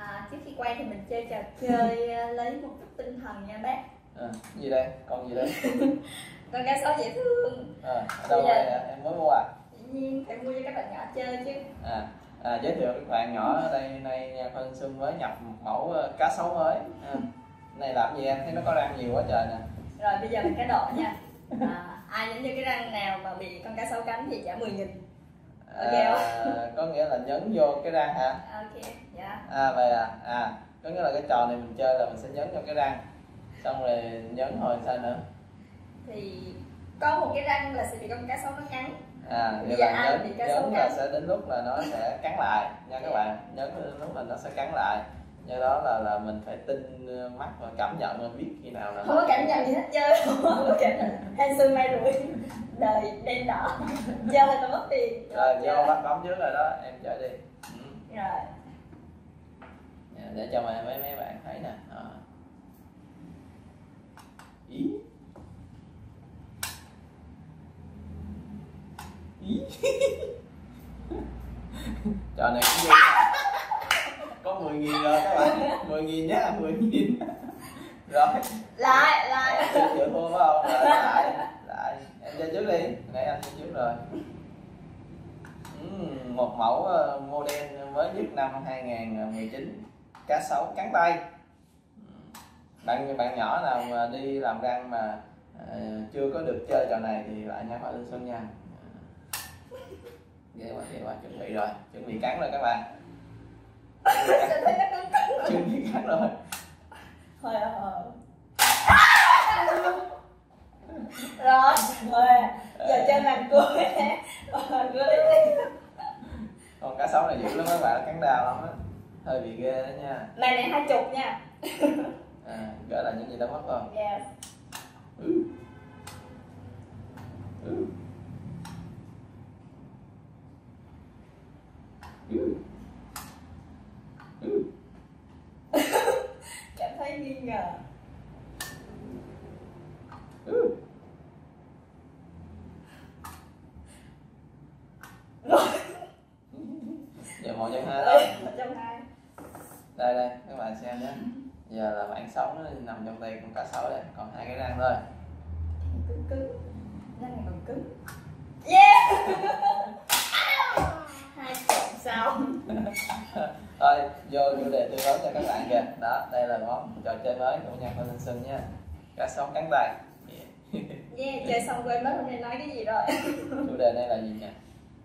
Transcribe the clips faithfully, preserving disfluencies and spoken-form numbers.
À, trước khi quay thì mình chơi trò chơi lấy một chút tinh thần nha bác. À, gì đây? Con gì đây? Con cá sấu dễ thương. À, đâu Bây giờ... đây? Em mới mua à? Dĩ nhiên phải mua cho các bạn nhỏ chơi chứ. À, à giới thiệu các bạn nhỏ ở đây nay Nha Khoa Thanh Xuân mới nhập một mẫu cá sấu mới. À, này làm gì em? Thấy nó có răng nhiều quá trời nè. Rồi bây giờ mình cá độ nha. À, ai nhấn vô cái răng nào mà bị con cá sấu cắn thì trả mười nghìn. Ok không? À, có nghĩa là nhấn vô cái răng hả? Ok, dạ. À vậy à? À, có nghĩa là cái trò này mình chơi là mình sẽ nhấn vô cái răng, xong rồi nhấn hồi sao nữa? Thì có một cái răng là sẽ bị con cá sấu nó cắn. À, vậy là nhấn, nhấn là sẽ đến lúc là nó sẽ cắn lại nha các bạn. Nhấn đến lúc là nó sẽ cắn lại. Do đó là là mình phải tin mắt và cảm nhận và biết khi nào là không có cảm nhận gì hết chơi, không có cảm nhận hên xui may rủi đời đen đỏ chơi tao mất tiền. Rồi vô bắt bóng trước rồi đó, em chơi đi. Ừ. Rồi để cho mấy mấy mấy bạn thấy nè. Đó. Ý ý trò này cũng vui. Có mười nghìn rồi các bạn, mười nghìn nhá, mười nghìn. Rồi lại lại chịu chịu thua phải không? Rồi, lại lại em chơi trước đi, nãy anh chơi trước rồi. Uhm, một mẫu model mới nhất năm hai nghìn không trăm mười chín, cá sấu cắn tay. Bạn bạn nhỏ nào mà đi làm răng mà uh, chưa có được chơi trò này thì lại Nha Khoa Thanh Xuân nha. Ghê quá, ghê quá, chuẩn bị rồi, chuẩn bị cắn rồi các bạn. Chuẩn bị cắn rồi. Thôi rồi. Rồi, rồi. Giờ chơi màn cuối nè. Con cá sấu này dữ lắm các bạn, cắn đau lắm á. Hơi bị ghê đó nha. Này này hai chục nha. À, gỡ là những gì đã mất không? Yes. Ừ. Ừ. Ừ. Ừ. Cảm thấy nghi ngờ. Ừ. Rồi. Giờ một trong hai thôi. Một trong hai. Đây đây các bạn xem nhé. Giờ là bạn sống nó nằm trong tay con cá sấu đây, còn hai cái răng thôi. Cứng cứng. Răng này còn cứng. Yeah. Hai chục xong. Thôi vô chủ đề tư vấn cho các bạn kìa. Đó, đây là món trò chơi mới của Nha Khoa Thanh Xuân nha. Cá sấu cắn tay. Yeah. Yeah, chơi xong quên mất hôm nay nói cái gì rồi. Chủ đề này là gì nhỉ?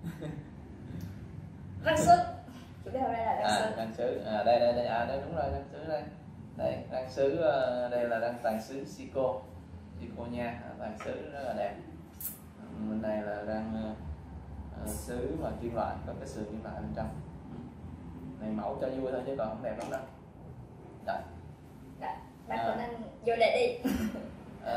Răng sứ. Chủ đề hôm nay là răng à, sứ. Răng sứ. À đây đây đây, à đây đúng rồi, răng sứ đây. Đây, răng sứ, đây là răng tàn sứ Sico. Sico nha, tàn sứ rất là đẹp. Bên này là răng uh, sứ mà kim loại, có cái sườn kim loại bên trong. Này mẫu cho vui thôi chứ còn không đẹp lắm đâu. Đấy. Đấy, bác à. Có năng vô đề đi. à,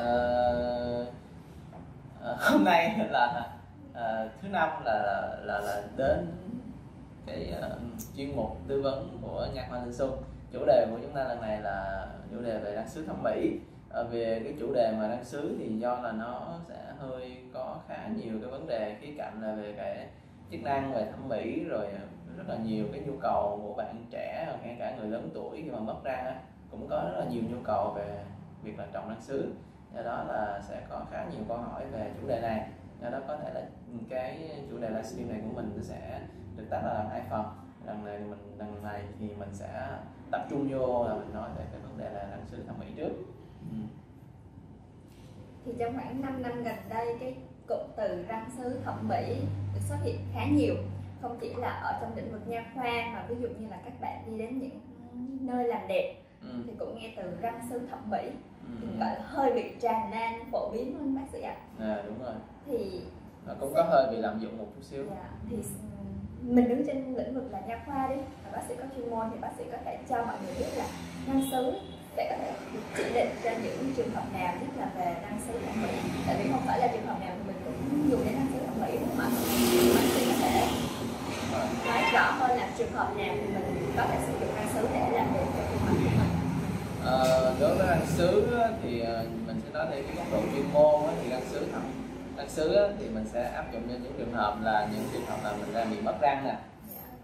à, hôm nay là à, thứ năm là là là đến cái uh, chuyên mục tư vấn của Nha Khoa Thanh Xuân. Chủ đề của chúng ta lần này là chủ đề về răng sứ thẩm mỹ. À, về cái chủ đề mà răng sứ thì do là nó sẽ hơi có khá nhiều cái vấn đề khía cạnh là về cái chức năng về thẩm mỹ, rồi rất là nhiều cái nhu cầu của bạn trẻ, ngay cả người lớn tuổi khi mà mất răng á, cũng có rất là nhiều nhu cầu về việc là trồng răng sứ. Do đó là sẽ có khá nhiều câu hỏi về chủ đề này. Do đó có thể là cái chủ đề livestream này của mình nó sẽ được tách ra làm hai phần. Lần này mình lần này thì mình sẽ tập trung vô là mình nói về cái vấn đề là răng sứ thẩm mỹ trước. Ừ. Thì trong khoảng năm năm gần đây, cái cụm từ răng sứ thẩm mỹ được xuất hiện khá nhiều, không chỉ là ở trong lĩnh vực nha khoa mà ví dụ như là các bạn đi đến những nơi làm đẹp ừ. thì cũng nghe từ răng sứ thẩm mỹ ừ. thì gọi là hơi bị tràn lan phổ biến luôn bác sĩ ạ. À đúng rồi. Thì nó cũng có hơi bị lạm dụng một chút xíu. Dạ, thì mình đứng trên lĩnh vực là nha khoa đi, và bác sĩ có chuyên môn thì bác sĩ có thể cho mọi người biết là răng sứ để có thể chỉ định cho những trường hợp nào, nhất là về răng sứ thẩm mỹ. Tại vì không phải là trường hợp nào thì mình cũng dùng đến răng sứ thẩm mỹ đúng không ạ? Bác sĩ có thể nói rõ hơn là trường hợp nào thì mình có thể sử dụng răng sứ để làm đẹp cho trường hợp của mình. À, đối với răng sứ thì mình sẽ nói theo cái góc độ chuyên môn thì răng sứ thẩm răng sứ thì mình sẽ áp dụng cho những trường hợp là những trường hợp là mình đang bị mất răng nè,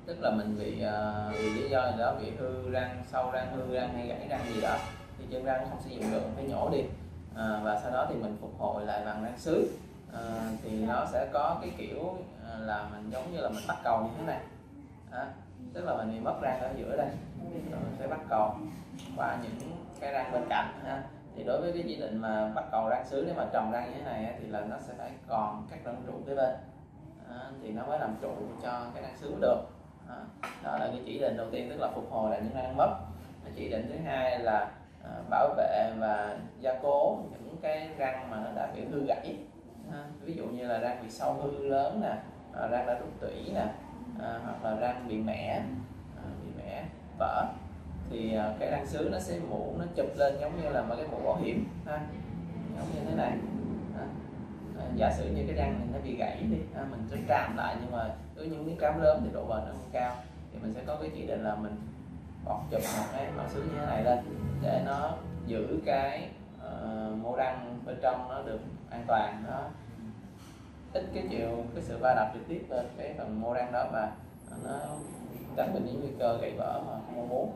tức là mình bị uh, vì lý do gì đó bị hư răng, sâu răng, hư răng hay gãy răng gì đó thì chân răng không sử dụng được, phải nhổ đi, à, và sau đó thì mình phục hồi lại bằng răng sứ. À, thì nó sẽ có cái kiểu à, là mình giống như là mình bắt cầu như thế này, à, tức là mình bị mất răng ở giữa đây, rồi mình phải bắt cầu qua những cái răng bên cạnh ha. Thì đối với cái chỉ định mà bắt cầu răng sứ để mà trồng răng như thế này thì là nó sẽ phải còn các răng trụ kế bên, à, thì nó mới làm trụ cho cái răng sứ được. À, đó là cái chỉ định đầu tiên, tức là phục hồi lại những răng mất. Chỉ định thứ hai là à, bảo vệ và gia cố những cái răng mà nó đã bị hư gãy, à, ví dụ như là răng bị sâu hư lớn nè, à, răng đã rút tủy nè, à, hoặc là răng bị mẻ, à, bị mẻ vỡ, thì à, cái răng sứ nó sẽ mũ, nó chụp lên giống như là một cái mũ bảo hiểm ha, giống như thế này. À, à, giả sử như cái răng này nó bị gãy đi, à, mình sẽ tràm lại, nhưng mà với những miếng trám lớn thì độ bền nó không cao, thì mình sẽ có cái chỉ định là mình bọc chụp một cái màu sứ như thế này lên để nó giữ cái uh, mô răng bên trong nó được an toàn, nó ít cái chịu cái sự va đập trực tiếp lên cái phần mô răng đó, và nó tránh được những nguy cơ gãy vỡ mà không mong muốn.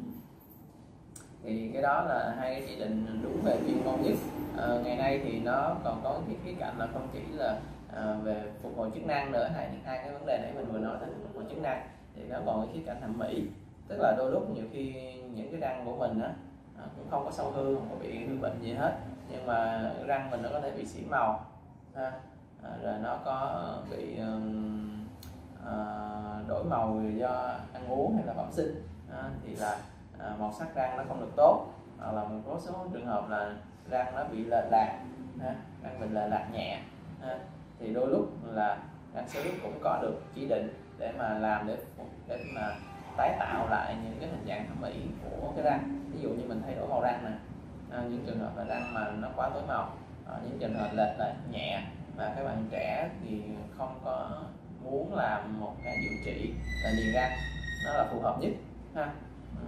Thì cái đó là hai cái chỉ định đúng về chuyên môn nhất. À, ngày nay thì nó còn có cái khía cạnh là không chỉ là à, về phục hồi chức năng nữa, hai hai cái vấn đề nãy mình vừa nói là phục hồi chức năng, thì nó còn cái khía cạnh thẩm mỹ, tức là đôi lúc nhiều khi những cái răng của mình á à, cũng không có sâu hư, không có bị hư bệnh gì hết, nhưng mà răng mình nó có thể bị xỉn màu ha, à, rồi nó có bị um, à, đổi màu do ăn uống hay là bẩm sinh, à, thì là à, màu sắc răng nó không được tốt, hoặc là một số trường hợp là răng nó bị lệch lạc, ha, răng mình lệch lạc nhẹ, ha, thì đôi lúc là răng sứ cũng có được chỉ định để mà làm để để mà tái tạo lại những cái hình dạng thẩm mỹ của cái răng. Ví dụ như mình thay đổi màu răng nè, à, những trường hợp là răng mà nó quá tối màu, à, những trường hợp lệch lại nhẹ mà các bạn trẻ thì không có muốn làm một cái điều trị là niềng răng, nó là phù hợp nhất ha. À,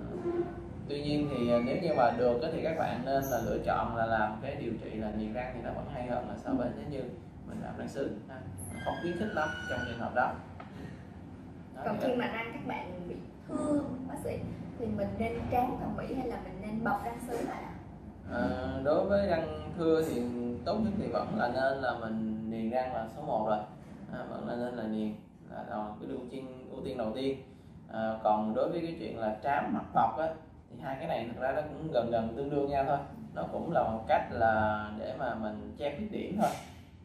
tuy nhiên thì nếu như mà được thì các bạn nên là lựa chọn là làm cái điều trị là niềng răng, thì nó vẫn hay hơn là so với nếu như mình làm răng sứ, không khuyến khích lắm trong trường hợp đó. Đó, còn khi mà răng các bạn bị thương bác sĩ thì mình nên tráng thẩm mỹ hay là mình nên bọc răng sứ lại? À, đối với răng thưa thì tốt nhất thì vẫn là nên là mình niềng răng là số một rồi, à, vẫn là nên là niềng là cái ưu tiên ưu tiên đầu tiên. À, còn đối với cái chuyện là trám hoặc bọc á, thì hai cái này thực ra nó cũng gần gần tương đương nhau thôi, nó cũng là một cách là để mà mình che khuyết điểm thôi.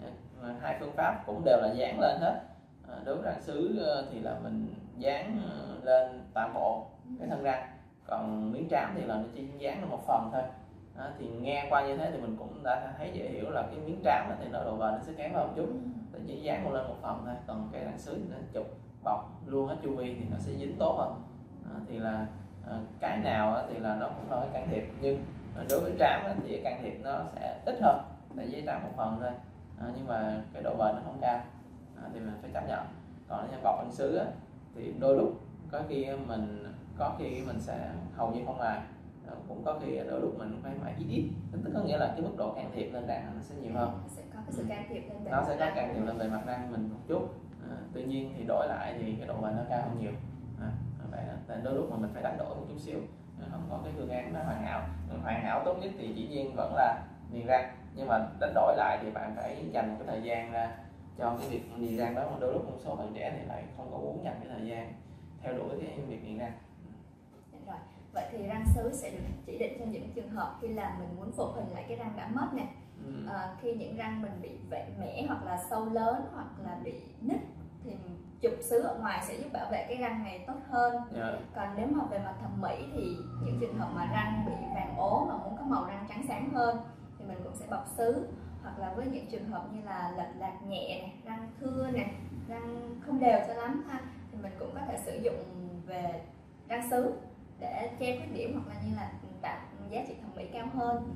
À, hai phương pháp cũng đều là dán lên hết. À, đối với răng sứ thì là mình dán lên toàn bộ cái thân răng, còn miếng trám thì là nó chỉ dán lên một phần thôi. À, thì nghe qua như thế thì mình cũng đã thấy dễ hiểu là cái miếng trám thì nó độ bền nó sẽ kém hơn một chút, nó chỉ dán một lên một phần thôi, còn cái răng sứ thì nó chụp bọc luôn hết chu vi thì nó sẽ dính tốt hơn. À, thì là à, cái nào thì là nó cũng phải can thiệp, nhưng đối với trám thì can thiệp nó sẽ ít hơn, tại vì trám một phần thôi, à, nhưng mà cái độ bền nó không cao, à, thì mình phải chấp nhận. Còn nếu bọc răng sứ thì đôi lúc có khi mình có khi mình sẽ hầu như không mài, cũng có khi đôi lúc mình phải mài ít ít, tức có nghĩa là cái mức độ can thiệp lên răng nó sẽ nhiều hơn, nó sẽ có cái sự can thiệp lên bề nó mặt sẽ có răng. can thiệp lên bề mặt răng mình một chút. À, tuy nhiên thì đổi lại thì cái độ bền nó cao hơn nhiều. À, vậy nên đôi lúc mà mình phải đánh đổi một chút xíu, không có cái phương án nó hoàn hảo. Hoàn hảo tốt nhất thì dĩ nhiên vẫn là niềng răng, nhưng mà đánh đổi lại thì bạn phải dành một cái thời gian ra cho cái việc niềng răng đó, mà đôi lúc một số bạn trẻ thì lại không có muốn dành cái thời gian theo đuổi cái việc niềng răng. Rồi, vậy thì răng sứ sẽ được chỉ định cho những trường hợp khi là mình muốn phục hình lại cái răng đã mất nè, ừ. à, khi những răng mình bị vẹn mẻ hoặc là sâu lớn hoặc là bị nứt thì chụp sứ ở ngoài sẽ giúp bảo vệ cái răng này tốt hơn. Yeah. Còn nếu mà về mặt thẩm mỹ thì những trường hợp mà răng bị vàng ố mà muốn có màu răng trắng sáng hơn thì mình cũng sẽ bọc sứ, hoặc là với những trường hợp như là lệch lạc nhẹ này, răng thưa này, răng không đều cho lắm ha, thì mình cũng có thể sử dụng về răng sứ để che khuyết điểm hoặc là như là tạo giá trị thẩm mỹ cao hơn.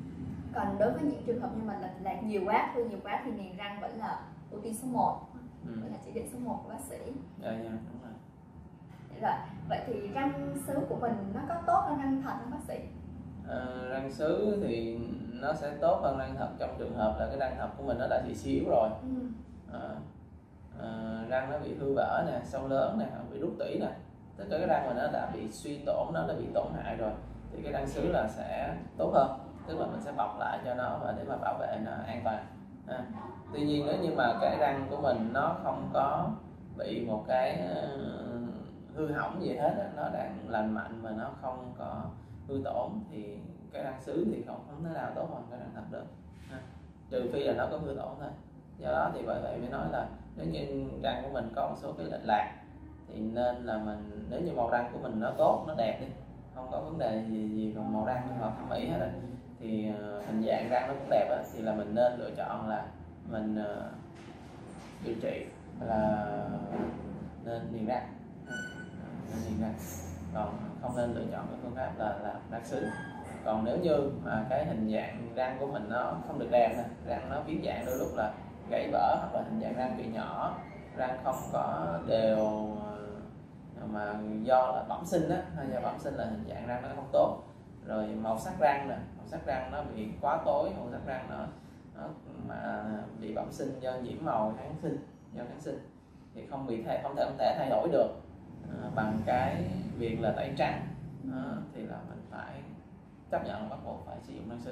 Còn đối với những trường hợp như mà lệch lạc nhiều quá, thưa nhiều quá thì niềng răng vẫn là ưu tiên số một, ừ. vẫn là chỉ định số một của bác sĩ. Dạ, dạ, đúng rồi. Rồi, vậy thì răng sứ của mình nó có tốt hơn răng thật không bác sĩ? À, răng sứ thì nó sẽ tốt hơn răng thật trong trường hợp là cái răng thật của mình nó đã bị suy yếu rồi. Ừ. À, uh, răng nó bị hư vỡ nè, sâu lớn nè, bị rút tủy nè, tất cả cái răng mà nó đã bị suy tổn, nó đã bị tổn hại rồi thì cái răng sứ là sẽ tốt hơn, tức là mình sẽ bọc lại cho nó và để mà bảo vệ nó an toàn. À, tuy nhiên nếu như mà cái răng của mình nó không có bị một cái uh, hư hỏng gì hết, nó đang lành mạnh và nó không có hư tổn thì cái răng sứ thì không không thể nào tốt hơn cái răng thật được, à, trừ phi là nó có hư tổn thôi. Do đó thì bởi vậy mới nói là nếu như răng của mình có một số cái lệch lạc thì nên là mình, nếu như màu răng của mình nó tốt, nó đẹp đi, không có vấn đề gì gì về màu răng hoặc thẩm mỹ hết, thì uh, hình dạng răng nó cũng đẹp á, thì là mình nên lựa chọn là mình uh, điều trị là nên niềng răng, nên niềng răng, còn không nên lựa chọn cái phương pháp là là răng sứ. Còn nếu như mà cái hình dạng răng của mình nó không được đẹp nè, răng nó biến dạng, đôi lúc là gãy vỡ hoặc là hình dạng răng bị nhỏ, răng không có đều mà do là bẩm sinh á, do bẩm sinh là hình dạng răng nó không tốt, rồi màu sắc răng nè, màu sắc răng nó bị quá tối, màu sắc răng nó, nó mà bị bẩm sinh do nhiễm màu kháng sinh, do kháng sinh thì không bị thay, không thể không thể thay đổi được à, bằng cái việc là tẩy trắng, à, thì là mình phải chấp nhận, bắt buộc phải sử dụng răng sứ.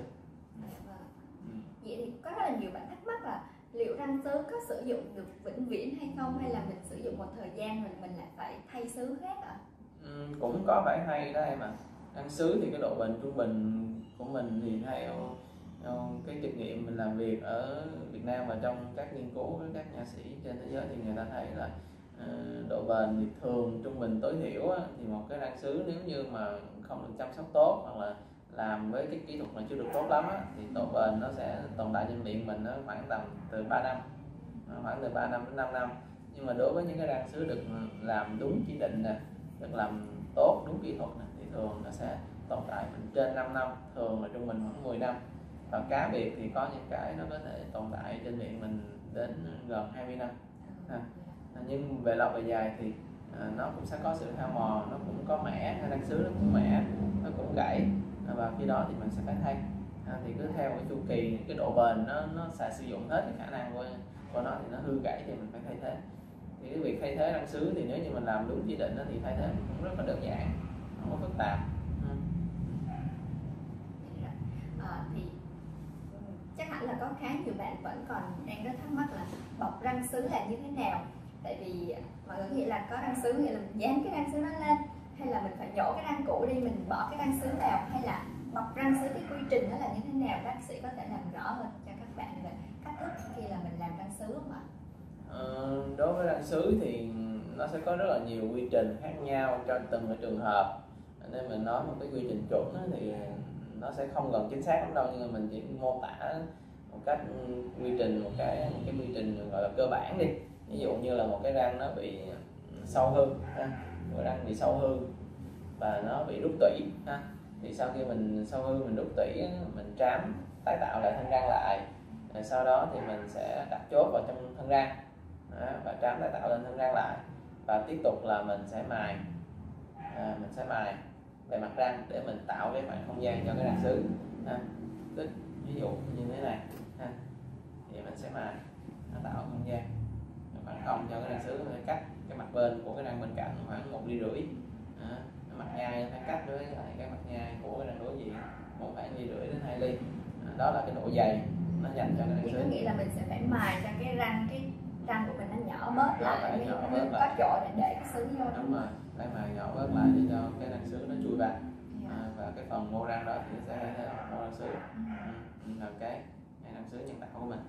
Ừ. Vậy thì có rất là nhiều bạn thắc mắc là liệu răng sứ có sử dụng được vĩnh viễn hay không, hay là mình sử dụng một thời gian rồi mình lại phải thay sứ khác ạ? À? Ừ, cũng có phải hay đó em ạ. Răng sứ thì cái độ bền trung bình của mình thì theo, theo cái kinh nghiệm mình làm việc ở Việt Nam và trong các nghiên cứu với các nha sĩ trên thế giới thì người ta thấy là uh, độ bền thì thường trung bình tối thiểu á, thì một cái răng sứ nếu như mà không được chăm sóc tốt hoặc là làm với cái kỹ thuật này chưa được tốt lắm á, thì độ bền nó sẽ tồn tại trên miệng mình nó khoảng tầm từ ba năm, khoảng từ ba năm đến năm năm. Nhưng mà đối với những cái răng sứ được làm đúng chỉ định nè, được làm tốt đúng kỹ thuật này, thì thường nó sẽ tồn tại mình trên năm năm, thường là trung bình khoảng mười năm, và cá biệt thì có những cái nó có thể tồn tại trên miệng mình đến gần hai mươi năm. À, nhưng về lâu về dài thì à, nó cũng sẽ có sự hao mòn, nó cũng có mẻ, răng sứ nó cũng mẻ, nó cũng gãy, à, và khi đó thì mình sẽ phải thay. À, thì cứ theo cái chu kỳ, cái độ bền nó nó sẽ sử dụng hết cái khả năng của, của nó thì nó hư gãy thì mình phải thay thế. Thì cái việc thay thế răng sứ thì nếu như mình làm đúng chỉ định thì thay thế cũng rất là đơn giản, không có phức tạp. Ừ. À, thì chắc hẳn là có khá nhiều bạn vẫn còn đang rất thắc mắc là bọc răng sứ là như thế nào, tại vì mọi người nghĩ là có răng sứ nghĩa là mình dán cái răng sứ nó lên, hay là mình phải nhổ cái răng cũ đi mình bỏ cái răng sứ vào, hay là bọc răng sứ cái quy trình đó là như thế nào, bác sĩ có thể làm rõ hơn cho các bạn về cách thức khi là mình làm răng sứ không ạ? Ờ, đối với răng sứ thì nó sẽ có rất là nhiều quy trình khác nhau cho từng cái trường hợp, nên mình nói một cái quy trình chuẩn thì nó sẽ không gần chính xác lắm đâu, nhưng mà mình chỉ mô tả một cách quy trình, một cái một cái quy trình gọi là cơ bản đi. Ví dụ như là một cái răng nó bị sâu hư, một răng bị sâu hư và nó bị rút tủy, thì sau khi mình sâu hư, mình rút tủy, mình trám tái tạo lại thân răng lại, rồi sau đó thì mình sẽ đặt chốt vào trong thân răng và trám tái tạo lên thân răng lại, và tiếp tục là mình sẽ mài, à, mình sẽ mài bề mặt răng để mình tạo cái khoảng không gian cho cái răng sứ. À, ví dụ như thế này, à, thì mình sẽ mài, nó tạo không gian khoảng không cho cái răng sứ, phải cắt cái mặt bên của cái răng bên cạnh khoảng một ly rưỡi, à, mặt nhai phải cắt với lại cái mặt nhai của cái răng đối diện một khoảng ly rưỡi đến hai ly, à, đó là cái độ dày nó dành cho cái răng sứ. Có nghĩa là mình sẽ phải mài cho cái răng cái răng của mình nó nhỏ bớt lại, mới nhỏ bớt có chỗ để để cái sứ vô. Đúng rồi, phải mài nhỏ bớt lại để cho cái răng sứ nó chui vào, à, và cái phần mô răng đó thì sẽ thay thế mô răng sứ, ừ, là cái, cái răng sứ nhân tạo của mình.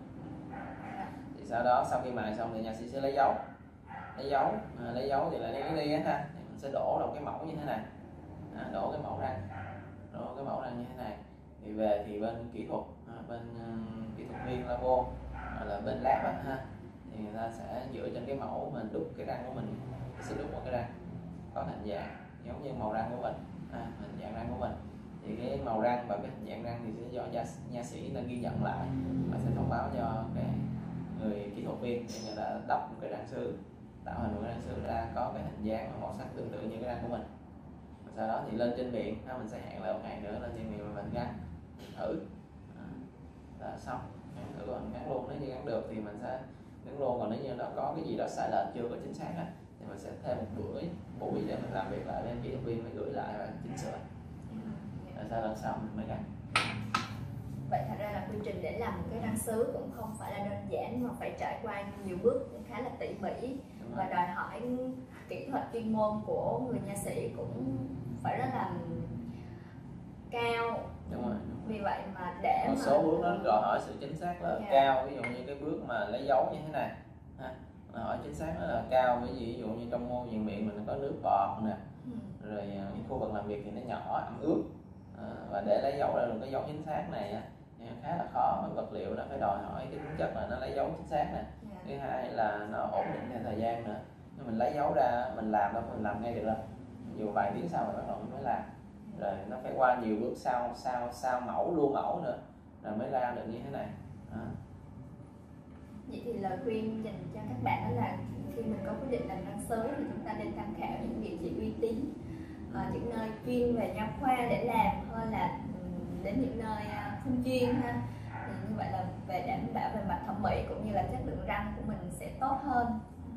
Thì sau đó sau khi mài xong thì nha sĩ sẽ lấy dấu, lấy dấu, à, lấy dấu thì là lấy cái ly á ha, thì mình sẽ đổ vào cái mẫu như thế này, à, đổ cái mẫu răng, đổ cái mẫu răng như thế này, thì về thì bên kỹ thuật, à, bên uh, kỹ thuật viên labo, hoặc là bên lab á ha, thì người ta sẽ dựa trên cái mẫu mình đúc cái răng của mình, sẽ đúc một cái răng có hình dạng giống như màu răng của mình, à, hình dạng răng của mình, thì cái màu răng và cái hình dạng răng thì sẽ do nha, nha sĩ là ghi nhận lại và sẽ thông báo cho cái người kỹ thuật viên để người ta đắp một cái răng sứ, tạo hình một cái răng sứ ra có cái hình dáng và màu sắc tương tự như cái răng của mình. Và sau đó thì lên trên miệng, mình sẽ hẹn lại một ngày nữa lên trên miệng mình gắn thử, à, là xong, thử mình gắn luôn, nếu như gắn được thì mình sẽ đứng luôn. Còn nếu như nó có cái gì đó sai lệch chưa có chính xác á, thì mình sẽ thêm một buổi buổi để mình làm việc lại với kỹ thuật viên, phải gửi lại và chỉnh sửa. Rồi sau lần sau mình mới gắn. Vậy thật ra là quy trình để làm một cái răng sứ cũng không phải là đơn giản, mà phải trải qua nhiều bước khá là tỉ mỉ và đòi hỏi kỹ thuật chuyên môn của người nha sĩ cũng phải rất là cao. Đúng rồi. Vì vậy mà để một mà... số bước nó đòi hỏi sự chính xác là yeah. cao. Ví dụ như cái bước mà lấy dấu như thế này ha, đòi hỏi chính xác nó là cao. Ví dụ như trong môi viền miệng mình có nước bọt nè, ừ. rồi cái khu vực làm việc thì nó nhỏ ẩm ướt, à, và để lấy dấu ra được cái dấu chính xác này á, khá là khó. Cái vật liệu nó phải đòi hỏi cái tính chất là nó lấy dấu chính xác nè, yeah. thứ hai là nó ổn định theo thời gian nữa. Nếu mình lấy dấu ra mình làm đâu mình làm ngay được đâu, dù vài tiếng sau mình bắt đầu mới làm, rồi nó phải qua nhiều bước sau sau sau mẫu lưu mẫu nữa rồi mới ra được như thế này. À. Vậy thì lời khuyên dành cho các bạn đó là khi mình có quyết định làm răng sứ thì chúng ta nên tham khảo những địa chỉ uy tín, à, những nơi chuyên về nha khoa để làm hơn là đến những nơi không chuyên ha. Thì như vậy là về đảm bảo về mặt thẩm mỹ cũng như là chất lượng răng của mình sẽ tốt hơn.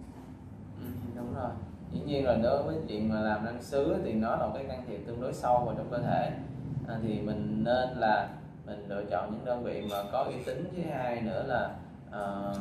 Ừ, đúng rồi. Dĩ nhiên là đối với chuyện mà làm răng sứ thì nó là một cái can thiệp tương đối sâu vào trong cơ thể, à, thì mình nên là mình lựa chọn những đơn vị mà có uy tín. Thứ hai nữa là uh,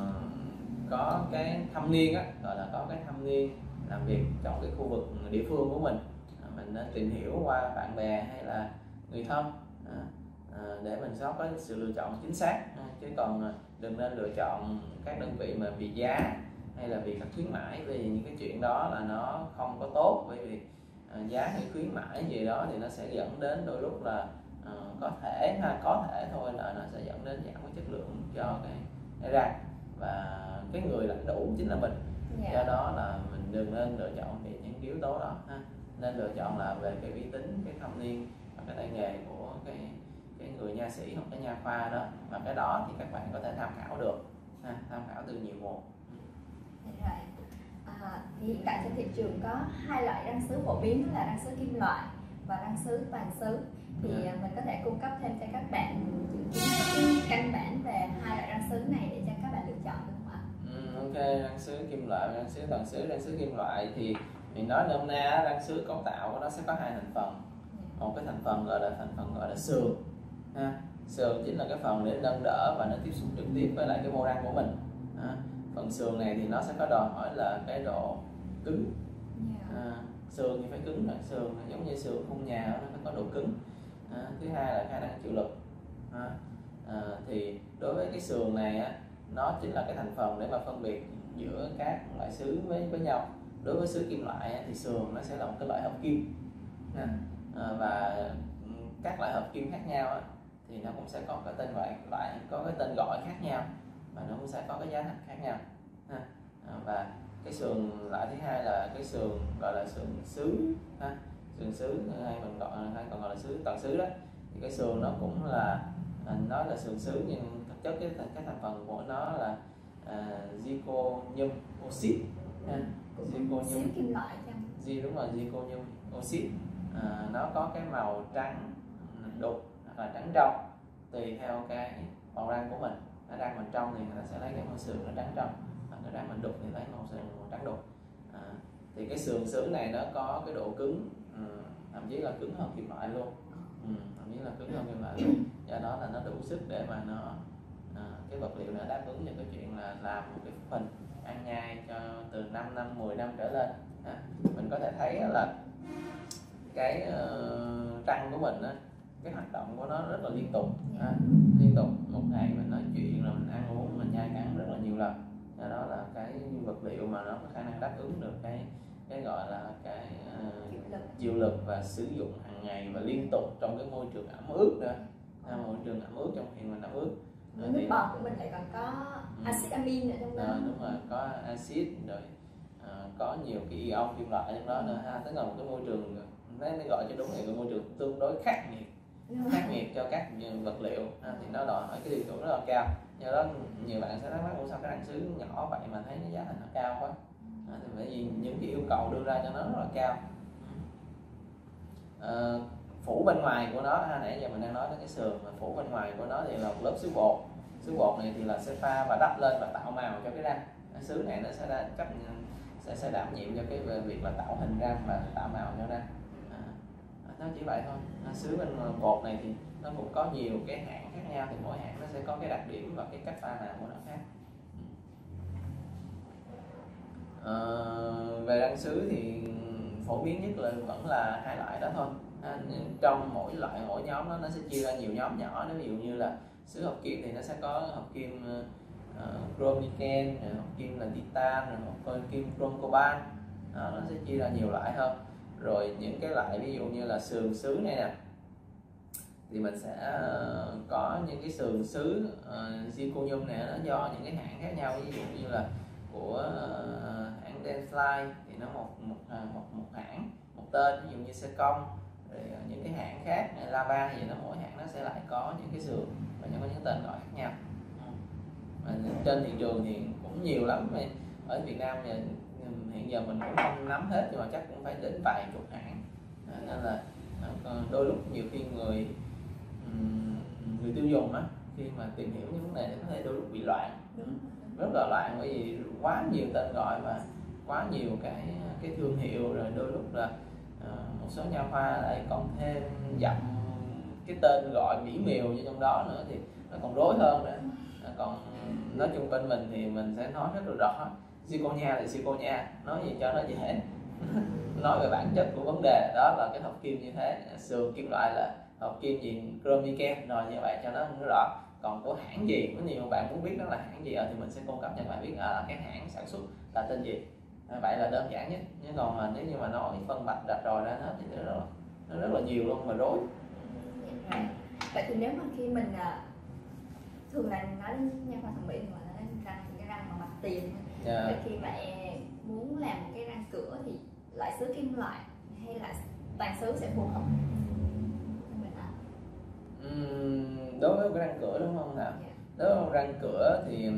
có cái thâm niên á, gọi là có cái thâm niên làm việc trong cái khu vực địa phương của mình. À, mình nên tìm hiểu qua bạn bè hay là người thân, à, à, để mình có cái sự lựa chọn chính xác, à, chứ còn đừng nên lựa chọn các đơn vị mà vì giá hay là vì các khuyến mãi, vì những cái chuyện đó là nó không có tốt. Bởi vì uh, giá hay khuyến mãi gì đó thì nó sẽ dẫn đến đôi lúc là uh, có thể ha có thể thôi là nó sẽ dẫn đến giảm cái chất lượng cho cái, cái răng, và cái người lãnh đủ chính là mình. Yeah. Do đó là mình đừng nên lựa chọn vì những yếu tố đó ha. Nên lựa chọn là về cái uy tín, cái thâm niên và cái tay nghề của cái cái người nha sĩ hoặc cái nha khoa đó, và cái đó thì các bạn có thể tham khảo được ha, tham khảo từ nhiều nguồn. Rồi. À, thì hiện tại trên thị trường có hai loại răng sứ phổ biến, đó là răng sứ kim loại và răng sứ toàn sứ. Thì yeah. mình có thể cung cấp thêm cho các bạn những kiến căn bản về hai loại răng sứ này để cho các bạn lựa chọn được không ạ? Ừ, ok, răng sứ kim loại, răng sứ toàn sứ. Răng sứ kim loại thì mình nói nôm na răng sứ cấu tạo của nó sẽ có hai thành phần. Yeah. Một cái thành phần gọi là thành phần gọi là sườn ha. Sườn chính là cái phần để nâng đỡ và nó tiếp xúc trực tiếp với lại cái mô răng của mình. Ha. Phần sườn này thì nó sẽ có đòi hỏi là cái độ cứng. Yeah. À, sườn thì phải cứng, là sườn giống như sườn khung nhà nó phải có độ cứng. À, thứ hai là khả năng chịu lực. À, à, thì đối với cái sườn này á, nó chính là cái thành phần để mà phân biệt giữa các loại sứ với với nhau. Đối với sứ kim loại á, thì sườn nó sẽ là một cái loại hợp kim. À, à, và các loại hợp kim khác nhau á, thì nó cũng sẽ có cái tên gọi loại có cái tên gọi khác nhau, và nó cũng sẽ có cái giá thành khác nhau. Ha. À, và cái sườn loại thứ hai là cái sườn gọi là sườn sứ ha. Sườn sứ hay mình gọi hay còn gọi là sứ toàn sứ đó, thì cái sườn nó cũng là mình nói là sườn sứ nhưng thực chất cái cái thành phần của nó là uh, zirconium oxide ha. Zirconium kim loại chăng? Di đúng rồi, zirconium oxide. À, nó có cái màu trắng đục hoặc là trắng trong tùy theo cái màu răng của mình. Cái răng mình trong thì nó sẽ lấy cái màu sườn nó trắng trong, và cái răng mình đục thì lấy màu sườn màu trắng đục. À, thì cái sườn sứ này nó có cái độ cứng, ừ, thậm chí là cứng hơn kim loại luôn, ừ, thậm chí là cứng hơn kim loại luôn. Do đó là nó đủ sức để mà nó à, cái vật liệu này đáp ứng cho cái chuyện là làm một cái phần ăn nhai cho từ năm năm mười năm trở lên. À, mình có thể thấy là cái uh, răng của mình á, cái hoạt động của nó rất là liên tục, à, liên tục một ngày mình nói chuyện là mình ăn uống mình nhai cắn rất là nhiều lần. Do đó là cái vật liệu mà nó có khả năng đáp ứng được cái cái gọi là cái uh, chịu lực và sử dụng hàng ngày và liên tục trong cái môi trường ẩm ướt nữa. À, môi trường ẩm ướt trong khi mình ẩm ướt, nước thì, bọt của mình lại còn có axit amin ở trong đó. À, đúng rồi, có axit rồi, à, có nhiều cái ion kim loại trong đó nữa ha. Tức là một cái môi trường nó gọi cho đúng là cái môi trường tương đối khắc nghiệt, khắc nghiệt cho các vật liệu, à, thì nó đòi hỏi cái tiêu chuẩn rất là cao. Do đó nhiều bạn sẽ thắc mắc sao cái răng sứ nhỏ vậy mà thấy nó giá thành nó cao quá, à, thì bởi vì những cái yêu cầu đưa ra cho nó rất là cao. À, phủ bên ngoài của nó, ha, nãy giờ mình đang nói đến cái sườn, mà phủ bên ngoài của nó thì là một lớp sứ bột. Sứ bột này thì là sẽ pha và đắp lên và tạo màu cho cái răng. Răng sứ này nó sẽ đã chấp sẽ, sẽ đảm nhiệm cho cái việc là tạo hình răng và tạo màu cho răng. À, nó chỉ vậy thôi. Răng sứ bên bột này thì nó cũng có nhiều cái hãng khác nhau, thì mỗi hãng nó sẽ có cái đặc điểm và cái cách pha làm của nó khác. À, về răng sứ thì phổ biến nhất là vẫn là hai loại đó thôi. À, trong mỗi loại mỗi nhóm đó, nó sẽ chia ra nhiều nhóm nhỏ. Nếu ví dụ như là sứ hợp kim thì nó sẽ có hợp kim uh, chrome niken, hợp kim là titan, hợp kim chrome cobalt. À, nó sẽ chia ra nhiều loại hơn. Rồi những cái loại ví dụ như là sườn sứ này nè, thì mình sẽ có những cái sườn sứ uh, zirconium này, nó do những cái hãng khác nhau. Ví dụ như là của uh, hãng Denfly thì nó một một, một một hãng, một tên, ví dụ như Secom. Rồi những cái hãng khác Lava thì nó mỗi hãng nó sẽ lại có những cái sườn và những có những tên gọi khác nhau. Và trên thị trường thì cũng nhiều lắm. Ở Việt Nam thì hiện giờ mình cũng không nắm hết, nhưng mà chắc cũng phải đến vài chục hãng. Nên là đôi lúc nhiều khi người người tiêu dùng á, khi mà tìm hiểu những vấn đề có thể đôi lúc bị loạn, rất là loạn, bởi vì quá nhiều tên gọi và quá nhiều cái cái thương hiệu. Rồi đôi lúc là uh, một số nha khoa lại còn thêm dặm cái tên gọi mỹ miều như trong đó nữa, thì nó còn rối hơn nữa. Còn nói chung bên mình thì mình sẽ nói rất là rõ, zirconia là zirconia, nói gì cho nó dễ. Nói về bản chất của vấn đề đó là cái hợp kim như thế, sườn kim loại là hợp kim gì, chrome niken, rồi như vậy cho nó rõ. Còn của hãng gì, có nhiều bạn muốn biết đó là hãng gì thì mình sẽ cung cấp cho các bạn biết à, cái hãng sản xuất là tên gì. Vậy là đơn giản nhất. Nhưng còn mà nếu như mà nói phân bạch rạch ròi ra hết thì nó rất, là, nó rất là nhiều luôn và rối. Vậy thì nếu mà khi mình thường là nói đến nha khoa thẩm mỹ thì gọi là răng, cái răng mà mặt tiền. Yeah. Vậy khi mẹ muốn làm một cái răng cửa thì loại sứ kim loại hay là toàn sứ sẽ phù hợp? Uhm, đối với cái răng cửa đúng không nào? Yeah. Đối với răng cửa thì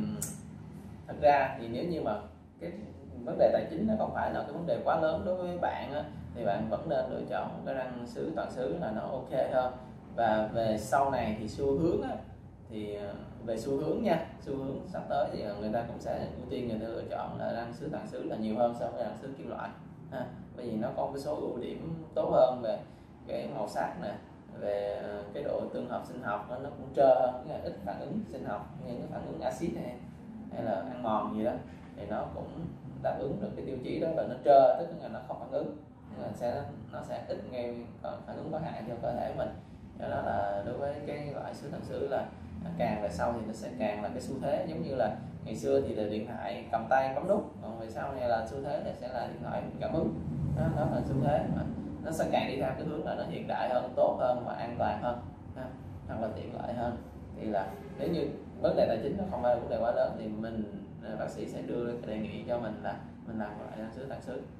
thật ra thì nếu như mà cái vấn đề tài chính nó không phải là cái vấn đề quá lớn đối với bạn á, thì bạn vẫn nên lựa chọn cái răng sứ toàn sứ là nó ok hơn. Và về sau này thì xu hướng á, thì về xu hướng nha, xu hướng sắp tới thì người ta cũng sẽ ưu tiên người ta lựa chọn là răng sứ toàn sứ là nhiều hơn so với răng sứ kim loại ha. Bởi vì nó có một số ưu điểm tốt hơn về cái màu sắc nè, về cái độ tương hợp sinh học nó cũng trơ hơn, ít phản ứng sinh học, những cái phản ứng axit này hay là ăn mòn gì đó, thì nó cũng đáp ứng được cái tiêu chí đó là nó trơ, tức là nó không phản ứng, nó sẽ nó sẽ ít gây phản ứng có hại cho cơ thể mình. Cho đó là đối với cái loại sứ toàn sứ là càng về sau thì nó sẽ càng là cái xu thế. Giống như là ngày xưa thì là điện thoại cầm tay bấm nút, còn về sau này là xu thế là sẽ là điện thoại cảm ứng. Đó, đó là xu thế mà nó sẽ càng đi theo cái hướng là nó hiện đại hơn, tốt hơn và an toàn hơn, hoặc là tiện lợi hơn. Thì là nếu như vấn đề tài chính nó không phải là vấn đề quá lớn thì mình bác sĩ sẽ đưa cái đề nghị cho mình là mình làm loại răng sứ toàn sứ.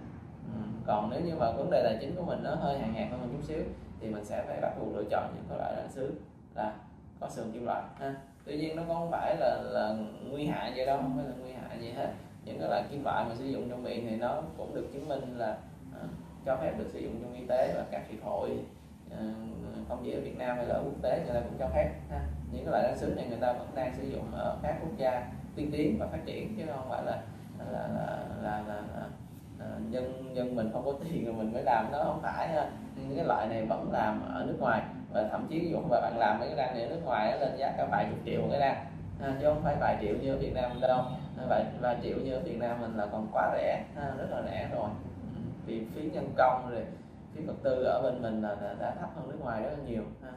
Ừ. Còn nếu như mà vấn đề tài chính của mình nó hơi hạn hẹp hơn một chút xíu thì mình sẽ phải bắt buộc lựa chọn những cái loại răng sứ là có sườn kim loại ha. Tuy nhiên nó không phải là là nguy hại gì đâu, không phải là nguy hại gì hết. Những cái loại kim loại mà sử dụng trong miệng thì nó cũng được chứng minh là uh, cho phép được sử dụng trong y tế, và các hiệp hội uh, không chỉ ở Việt Nam hay là ở quốc tế người ta cũng cho phép ha. Những cái loại răng sứ này người ta vẫn đang sử dụng ở các quốc gia tiên tiến và phát triển, chứ không phải là là là là, là, là, là uh, dân dân mình không có tiền rồi mình mới làm, nó không phải ha. Những cái loại này vẫn làm ở nước ngoài, và thậm chí ví dụ mà bạn làm mấy cái răng này ở nước ngoài lên giá cả vài chục triệu một cái răng, à, chứ không phải vài triệu như ở Việt Nam đâu. Vài, vài triệu như ở Việt Nam mình là còn quá rẻ, à, rất là rẻ rồi. Vì phí nhân công rồi phí vật tư ở bên mình là, là đã thấp hơn nước ngoài rất là nhiều ha.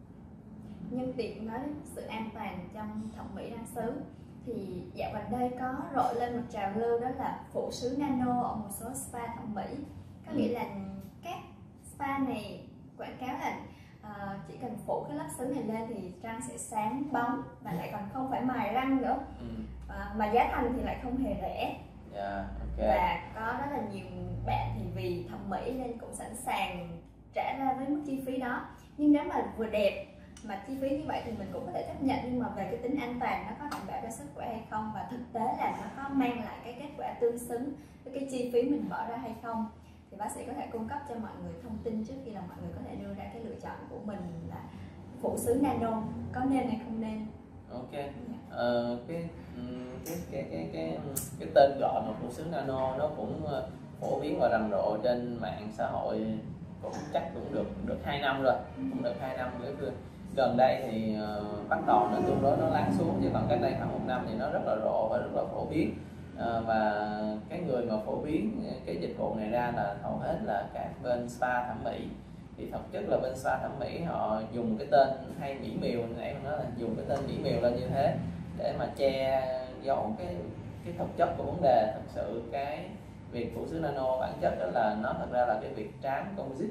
Nhân tiện nói đến sự an toàn trong thẩm mỹ răng sứ thì dạo gần đây có rộ lên một trào lưu, đó là phủ sứ nano ở một số spa thẩm mỹ. Có nghĩa là các spa này quảng cáo là uh, chỉ cần phủ cái lớp sứ này lên thì răng sẽ sáng bóng và lại còn không phải mài răng nữa. Uh, mà giá thành thì lại không hề rẻ. Yeah, okay. Và có rất là nhiều bạn thì vì thẩm mỹ nên cũng sẵn sàng trả ra với mức chi phí đó. Nhưng nếu mà vừa đẹp mà chi phí như vậy thì mình cũng có thể chấp nhận, nhưng mà về cái tính an toàn nó có đảm bảo cho sức khỏe hay không, và thực tế là nó có mang lại cái kết quả tương xứng với cái chi phí mình bỏ ra hay không, thì bác sĩ có thể cung cấp cho mọi người thông tin trước khi là mọi người có thể đưa ra cái lựa chọn của mình là phủ sứ nano có nên hay không nên. Ok. Ờ, cái, cái, cái, cái, cái, cái tên gọi mà phụ xứ nano nó cũng phổ biến và rầm rộ trên mạng xã hội cũng chắc cũng được được hai năm rồi, cũng được hai năm rồi. Gần đây thì uh, bắt đầu nó tương đối nó lắng xuống, chứ còn cách đây khoảng một năm thì nó rất là rộ và rất là phổ biến. Uh, và cái người mà phổ biến cái dịch vụ này ra là hầu hết là các bên spa thẩm mỹ. Thì thực chất là bên spa thẩm mỹ họ dùng cái tên hay mỹ miều, nãy mình nói là dùng cái tên mỹ miều lên như thế để mà che giấu cái cái thực chất của vấn đề. Thật sự cái việc phụ xứ nano bản chất đó là nó thật ra là cái việc trám composite,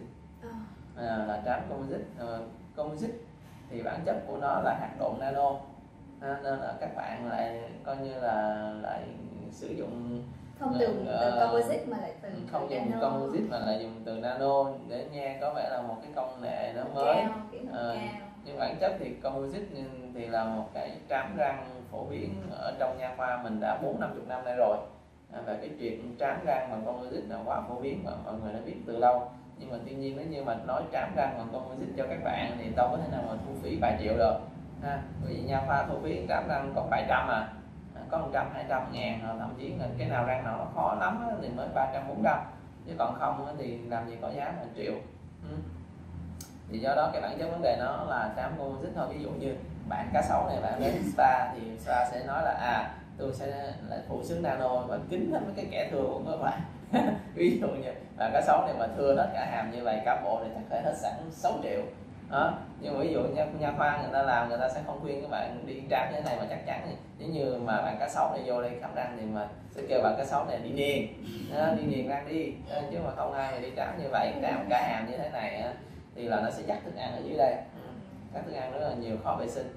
à, là trám composite. Uh, composite thì bản chất của nó là hạt độn nano, à, nên là các bạn lại coi như là lại sử dụng không dùng từ uh, composite mà lại từ không từ dùng nano. composite mà lại dùng từ nano để nghe có vẻ là một cái công nghệ nó mới. Cao, uh, nhưng bản chất thì composite thì là một cái trám răng phổ biến ở trong nha khoa mình đã bốn năm chục năm nay rồi. À, và cái chuyện trám răng bằng composite là quá phổ biến và mọi người đã biết từ lâu. Nhưng mà tuy nhiên nếu như mà nói trám răng bằng composite cho các bạn thì đâu có thể nào mà thu phí vài triệu được ha. Bởi vì nha khoa thu phí trám răng có vài trăm à, có một trăm hai trăm ngàn, thậm chí là cái nào răng nào nó khó lắm thì mới ba trăm bốn trăm, chứ còn không thì làm gì có giá một triệu. Ừ. Thì do đó cái bản chất vấn đề nó là trám composite thôi. Ví dụ như bạn cá sấu này, bạn đến spa thì spa sẽ nói là à tôi sẽ là phụ xứ nano và kính hết mấy cái kẻ thưa của các bạn. Ví dụ như bạn cá sấu này mà thưa hết cả hàm như vậy cả bộ thì chắc phải hết sẵn sáu triệu đó. Nhưng mà ví dụ nha, nha khoa người ta làm, người ta sẽ không khuyên các bạn đi trám như thế này mà chắc chắn thì nếu như mà bạn cá sấu này vô đây khám răng thì mà sẽ kêu bạn cá sấu này đi niền, đi niền răng đi, chứ mà không ai mà đi trám như vậy, trám cả hàm như thế này thì là nó sẽ dắt thức ăn ở dưới đây, các thức ăn rất là nhiều, khó vệ sinh.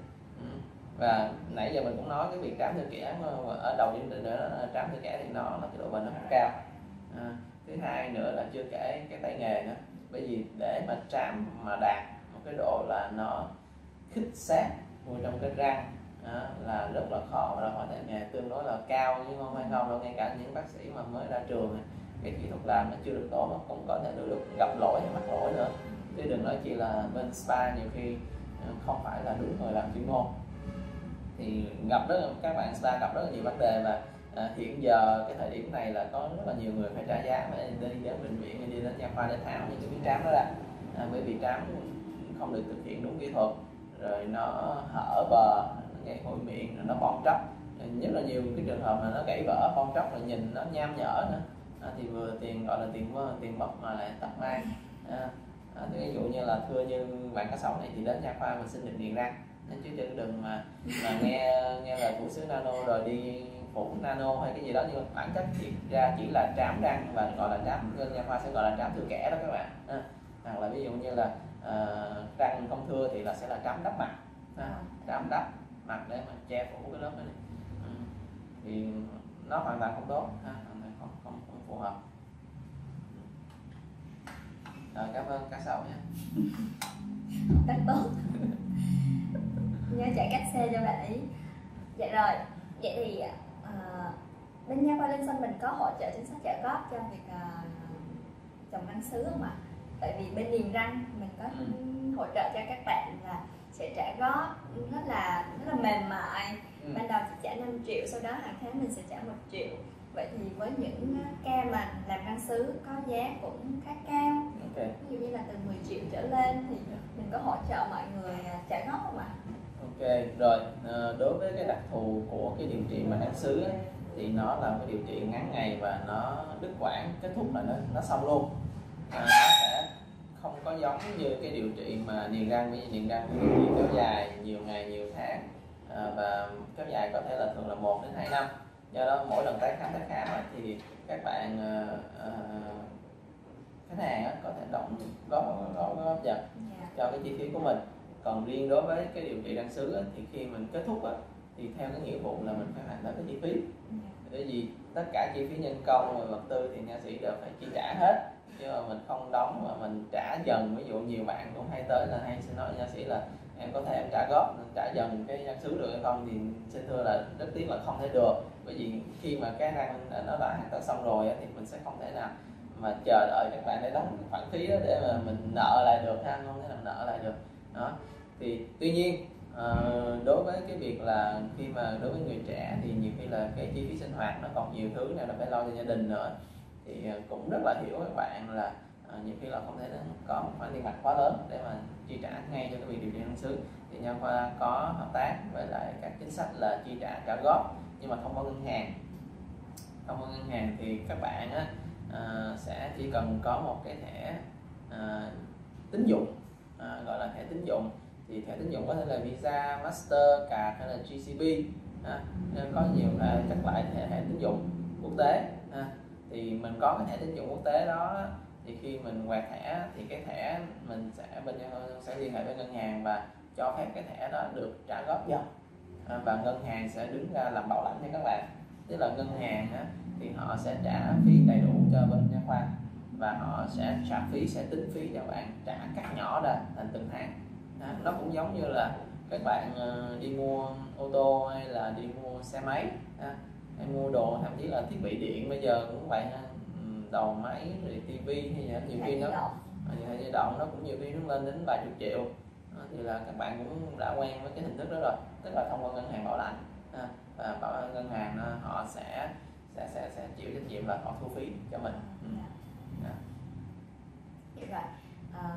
Và nãy giờ mình cũng nói cái việc trám thư kẽ ở đầu chương trình nữa, trám thư kẽ thì nó là cái độ bền nó không cao. À, thứ hai nữa là chưa kể cái tay nghề nữa, bởi vì để mà trám mà đạt một cái độ là nó khít sát vô trong cái răng à, là rất là khó, và đòi hỏi tay nghề tương đối là cao, nhưng không phải không đâu. Ngay cả những bác sĩ mà mới ra trường cái kỹ thuật làm nó chưa được tốt, nó cũng có thể được gặp lỗi hay mắc lỗi nữa, chứ đừng nói chỉ là bên spa nhiều khi không phải là đúng người làm chuyên môn. Thì gặp rất là, các bạn spa gặp rất là nhiều vấn đề, và à, hiện giờ cái thời điểm này là có rất là nhiều người phải trả giá để đi đến bệnh viện, đi đến nha khoa để tháo những cái miếng trám đó ra, à, bởi vì trám không được thực hiện đúng kỹ thuật, rồi nó hở bờ, nó gây hôi miệng, rồi nó bong tróc, nhất là nhiều cái trường hợp là nó gãy vỡ, bong tróc, rồi nhìn nó nham nhở nữa, à, thì vừa tiền gọi là tiền tiền mất mà lại tật mang. À, à, ví dụ như là thưa như bạn cá sấu này thì đến nha khoa mình xin được niềng răng, chứ đừng mà mà nghe nghe lời phụ xứ nano rồi đi phủ nano hay cái gì đó, nhưng bản chất chỉ ra chỉ là trám răng, và gọi là trám, nha khoa sẽ gọi là trám thưa kẽ đó các bạn. À, hoặc là ví dụ như là uh, răng không thưa thì là sẽ là trám đắp mặt, à, trám đắp mặt để mà che phủ cái lớp đó này. Ừ. Thì nó hoàn toàn không tốt, à, hoàn toàn không, không, không phù hợp. Rồi, cảm ơn cá sấu nha. Rất tốt. Nhớ chạy cách xe cho bạn ý. Dạ rồi, vậy thì uh, bên nha khoa Linh Xuân mình có hỗ trợ chính sách trợ cấp cho việc uh, trồng răng sứ không ạ? Tại vì bên niềng răng mình có ừ. hỗ trợ cho các bạn là sẽ trả góp rất là rất là mềm mại. Ừ. Ban đầu chỉ trả năm triệu, sau đó hàng tháng mình sẽ trả một triệu. Vậy thì với những ca mà làm răng sứ có giá cũng khá cao, okay. ví dụ như là từ mười triệu trở lên thì mình có hỗ trợ mọi người trả góp không ạ? Ok, rồi đối với cái đặc thù của cái điều trị mà răng sứ thì nó là cái điều trị ngắn ngày và nó đứt quãng, kết thúc là nó nó xong luôn. À, nó sẽ không có giống như cái điều trị mà niềng răng, với niềng răng điều trị kéo dài nhiều ngày nhiều tháng, à, và kéo dài có thể là thường là một đến hai năm. Do đó mỗi lần tái khám tái khám thì các bạn uh, uh, khách hàng có thể động góp góp góp dần cho cái chi phí của mình. Còn riêng đối với cái điều trị răng sứ thì khi mình kết thúc thì theo cái nghĩa vụ là mình phải hoàn tất cái chi phí, bởi vì tất cả chi phí nhân công và vật tư thì nha sĩ đều phải chi trả hết, chứ mà mình không đóng mà mình trả dần. Ví dụ nhiều bạn cũng hay tới là hay xin nói nha sĩ là em có thể em trả góp trả dần cái răng sứ được hay không, thì xin thưa là rất tiếc là không thể được, bởi vì khi mà cái răng nó đã hoàn tất xong rồi thì mình sẽ không thể nào mà chờ đợi các bạn để đóng khoản phí đó để mà mình nợ lại được ha, không thể nào nợ lại được đó. Thì tuy nhiên uh, đối với cái việc là khi mà đối với người trẻ thì nhiều khi là cái chi phí sinh hoạt nó còn nhiều thứ nào là phải lo cho gia đình nữa, thì cũng rất là hiểu các bạn là uh, nhiều khi là không thể có một khoản tiền mặt quá lớn để mà chi trả ngay cho cái việc điều trị răng sứ. Thì nha khoa có hợp tác với lại các chính sách là chi trả trả góp nhưng mà thông qua ngân hàng. Thông qua ngân hàng thì các bạn á, uh, sẽ chỉ cần có một cái thẻ uh, tín dụng, uh, gọi là thẻ tín dụng. Thì thẻ tín dụng có thể là Visa, Mastercard hay là giê xê bê, à, có nhiều uh, các loại thẻ, thẻ tín dụng quốc tế. À, thì mình có cái thẻ tín dụng quốc tế đó, thì khi mình quẹt thẻ thì cái thẻ mình sẽ bên sẽ liên hệ với ngân hàng và cho phép cái thẻ đó được trả góp dần, à, và ngân hàng sẽ đứng ra làm bảo lãnh cho các bạn. Tức là ngân hàng á, thì họ sẽ trả phí đầy đủ cho bên nha khoa và họ sẽ trả phí, sẽ tính phí cho bạn, trả cắt nhỏ ra thành từng tháng. À, nó cũng giống như là các bạn uh, đi mua ô tô hay là đi mua xe máy, à, hay mua đồ, thậm chí là thiết bị điện bây giờ cũng vậy ha, đầu máy rồi tivi hay gì nhiều khi nó điện di động nó cũng nhiều khi nó lên đến vài chục triệu. À, thì là các bạn cũng đã quen với cái hình thức đó rồi, tức là thông qua ngân hàng bảo lãnh, à, và bảo ngân hàng họ sẽ sẽ sẽ sẽ chịu trách nhiệm là họ thu phí cho mình. Ừ. À. Vậy rồi. À,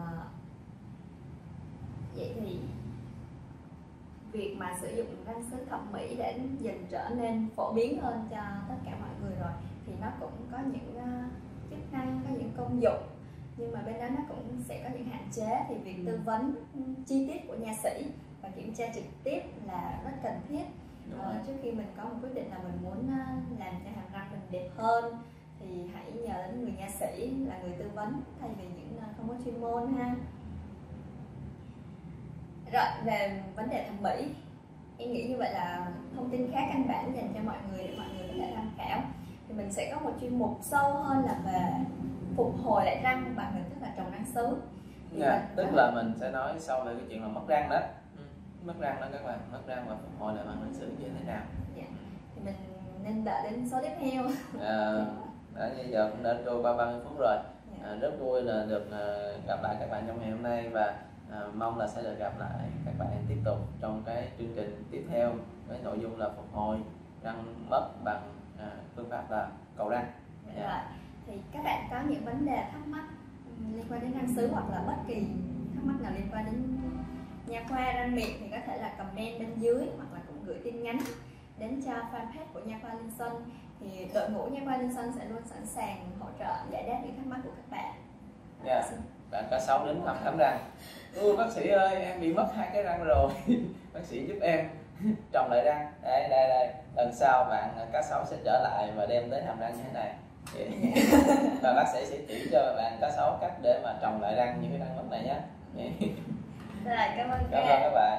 vậy thì việc mà sử dụng răng sứ thẩm mỹ để dần trở nên phổ biến hơn cho tất cả mọi người rồi thì nó cũng có những uh, chức năng, có những công dụng, nhưng mà bên đó nó cũng sẽ có những hạn chế. Thì việc tư vấn chi tiết của nha sĩ và kiểm tra trực tiếp là rất cần thiết. Uh, trước khi mình có một quyết định là mình muốn uh, làm cho hàm răng mình đẹp hơn thì hãy nhờ đến người nha sĩ là người tư vấn thay vì những uh, không có chuyên môn ha. Rồi, về vấn đề thẩm mỹ, em nghĩ như vậy là thông tin khá căn bản dành cho mọi người để mọi người có thể tham khảo. Thì mình sẽ có một chuyên mục sâu hơn là về phục hồi lại răng bằng hình thức là trồng răng sứ. Yeah, tức đó, là mình sẽ nói sau về cái chuyện là mất răng đó. Ừ, mất răng đó các bạn, mất răng và phục hồi lại bằng răng sứ như thế nào. Yeah. Thì mình nên đợi đến số tiếp theo. À, đã bây giờ cũng đã trôi qua ba mươi phút rồi. À, rất vui là được uh, gặp lại các bạn trong ngày hôm nay và À, mong là sẽ được gặp lại các bạn tiếp tục trong cái chương trình tiếp theo với nội dung là phục hồi răng mất bằng à, phương pháp là cầu răng. Yeah. Rồi. Thì các bạn có những vấn đề thắc mắc liên quan đến răng sứ hoặc là bất kỳ thắc mắc nào liên quan đến nha khoa răng miệng thì có thể là comment bên dưới hoặc là cũng gửi tin nhắn đến cho fanpage của nha khoa Linh Xuân. Thì đội ngũ nha khoa Linh Xuân sẽ luôn sẵn sàng hỗ trợ giải đáp những thắc mắc của các bạn. Yeah. Bạn cá sấu đến thăm khám răng. Ui bác sĩ ơi, em bị mất hai cái răng rồi. Bác sĩ giúp em trồng lại răng. Đây đây đây. Lần sau bạn cá sấu sẽ trở lại và đem tới hàm răng như thế này. Và bác sĩ sẽ chỉ cho bạn cá sấu cách để mà trồng lại răng những cái răng mất này nhé. Rồi, cảm ơn Cảm ơn các bạn.